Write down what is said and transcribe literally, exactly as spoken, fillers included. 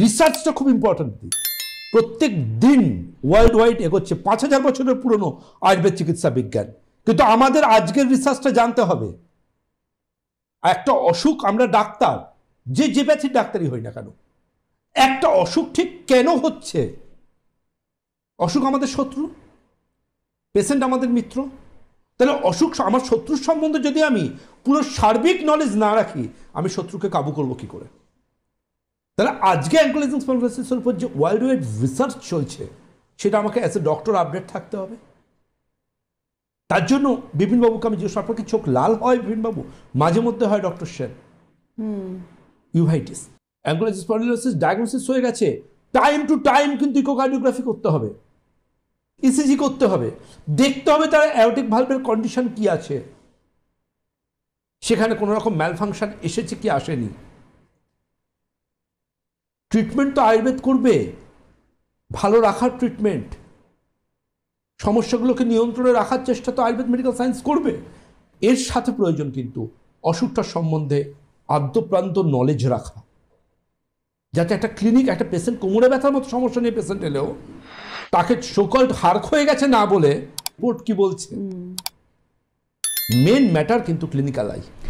রিসার্চটা খুব ইম্পর্টেন্ট দিক। প্রত্যেক দিন ওয়ার্ল্ড ওয়াইড এগোচ্ছে, পাঁচ হাজার বছরের পুরনো আয়ুর্বেদ চিকিৎসা বিজ্ঞান, কিন্তু আমাদের আজকের রিসার্চটা জানতে হবে। একটা অসুখ, আমরা ডাক্তার, যে যে ব্যাচির ডাক্তারই হই না কেন, একটা অসুখ ঠিক কেন হচ্ছে? অসুখ আমাদের শত্রু, পেশেন্ট আমাদের মিত্র। তাহলে অসুখ আমার শত্রুর সম্বন্ধে যদি আমি পুরো সার্বিক নলেজ না রাখি, আমি শত্রুকে কাবু করবো কি করে? তাহলে আজকে অ্যাঙ্কোলাইজিং স্পন্ডিলোলিসিসের উপর যে ওয়ার্ল্ড ওয়াইড রিসার্চ চলছে, সেটা আমাকে অ্যাজ এ ডক্টর আপডেট থাকতে হবে। তার জন্য বিপিনবাবুকে আমি জিজ্ঞেস, আপনার কি চোখ লাল হয় বিপিনবাবু? মাঝে মধ্যে হয় doctor Sen, uveitis. Ankylosing spondylolysis diagnosis হয়ে গেছে, টাইম টু টাইম কিন্তু ইকোকার্ডিওগ্রাফি করতে হবে, ইসিজি করতে হবে, দেখতে হবে তার অ্যাওর্টিক ভালভের কন্ডিশন কি আছে, সেখানে কোনো রকম ম্যালফাংশন এসেছে কি আসেনি। ট্রিটমেন্ট তো আয়ুর্বেদ করবে, ভালো রাখার ট্রিটমেন্ট, সমস্যাগুলোকে নিয়ন্ত্রণে রাখার চেষ্টা তো আয়ুর্বেদ মেডিকেল সায়েন্স করবে। এর সাথে প্রয়োজন কিন্তু অসুখটার সম্বন্ধে আদ্যপ্রান্ত নলেজ রাখা, যাতে একটা ক্লিনিক, একটা পেশেন্ট কোমরে ব্যথার মতো সমস্যা নিয়ে পেশেন্ট এলেও তাকে সোকল্ড হার্ক হয়ে গেছে না বলে রিপোর্ট কি বলছে, মেন ম্যাটার কিন্তু ক্লিনিক্যাল আই।